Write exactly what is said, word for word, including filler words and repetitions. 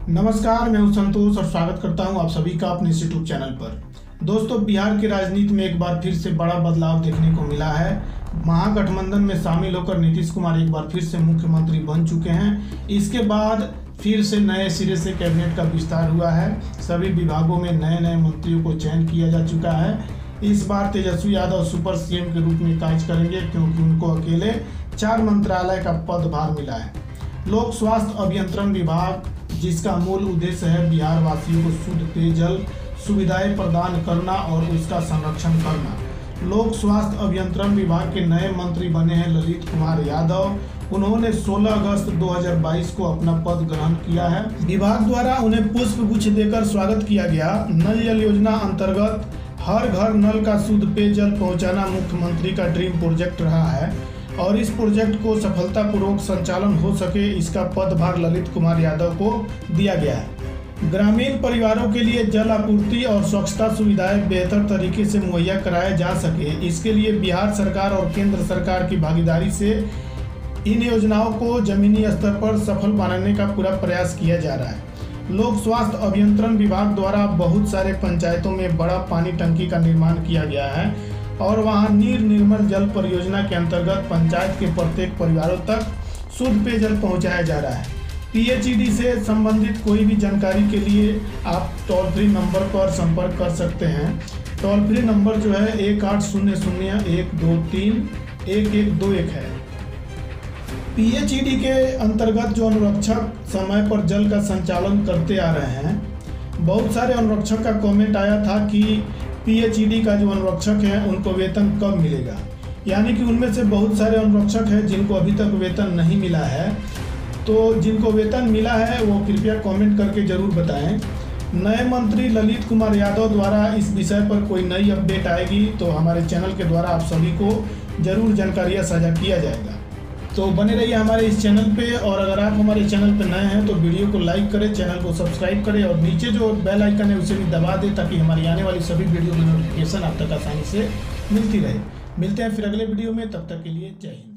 नमस्कार, मैं हूं संतोष और स्वागत करता हूं आप सभी का अपने इस यूट्यूब चैनल पर। दोस्तों, बिहार की राजनीति में एक बार फिर से बड़ा बदलाव देखने को मिला है। महागठबंधन में शामिल होकर नीतीश कुमार एक बार फिर से मुख्यमंत्री बन चुके हैं। इसके बाद फिर से नए सिरे से कैबिनेट का विस्तार हुआ है। सभी विभागों में नए नए मंत्रियों को चयन किया जा चुका है। इस बार तेजस्वी यादव सुपर सीएम के रूप में कार्य करेंगे, क्योंकि उनको अकेले चार मंत्रालय का पदभार मिला है। लोक स्वास्थ्य अभियंत्रण विभाग, जिसका मूल उद्देश्य है बिहार वासियों को शुद्ध पेयजल सुविधाएं प्रदान करना और उसका संरक्षण करना। लोक स्वास्थ्य अभियंत्रण विभाग के नए मंत्री बने हैं ललित कुमार यादव। उन्होंने सोलह अगस्त दो हज़ार बाईस को अपना पद ग्रहण किया है। विभाग द्वारा उन्हें पुष्प गुच्छ देकर स्वागत किया गया। नल जल योजना अंतर्गत हर घर नल का शुद्ध पेयजल पहुंचाना मुख्यमंत्री का ड्रीम प्रोजेक्ट रहा है और इस प्रोजेक्ट को सफलतापूर्वक संचालन हो सके, इसका पदभार ललित कुमार यादव को दिया गया है। ग्रामीण परिवारों के लिए जल आपूर्ति और स्वच्छता सुविधाएं बेहतर तरीके से मुहैया कराया जा सके, इसके लिए बिहार सरकार और केंद्र सरकार की भागीदारी से इन योजनाओं को जमीनी स्तर पर सफल बनाने का पूरा प्रयास किया जा रहा है। लोक स्वास्थ्य अभियंत्रण विभाग द्वारा बहुत सारे पंचायतों में बड़ा पानी टंकी का निर्माण किया गया है और वहां नीर निर्मल जल परियोजना के अंतर्गत पंचायत के प्रत्येक परिवारों तक शुद्ध पेयजल पहुंचाया जा रहा है। पीएचईडी से संबंधित कोई भी जानकारी के लिए आप टोल फ्री नंबर पर संपर्क कर सकते हैं। टोल फ्री नंबर जो है एक आठ शून्य शून्य एक दो तीन एक एक दो एक है। पीएचईडी के अंतर्गत जो अनुरक्षक समय पर जल का संचालन करते आ रहे हैं, बहुत सारे अनुरक्षक का कमेंट आया था कि पीएचईडी का जो अनुरक्षक है उनको वेतन कब मिलेगा। यानी कि उनमें से बहुत सारे अनुरक्षक हैं जिनको अभी तक वेतन नहीं मिला है। तो जिनको वेतन मिला है वो कृपया कमेंट करके ज़रूर बताएं। नए मंत्री ललित कुमार यादव द्वारा इस विषय पर कोई नई अपडेट आएगी तो हमारे चैनल के द्वारा आप सभी को ज़रूर जानकारियाँ साझा किया जाएगा। तो बने रहिए हमारे इस चैनल पे, और अगर आप हमारे चैनल पे नए हैं तो वीडियो को लाइक करें, चैनल को सब्सक्राइब करें और नीचे जो बेल आइकन है उसे भी दबा दें ताकि हमारी आने वाली सभी वीडियो की नोटिफिकेशन आप तक आसानी से मिलती रहे। मिलते हैं फिर अगले वीडियो में, तब तक के लिए जय हिंद।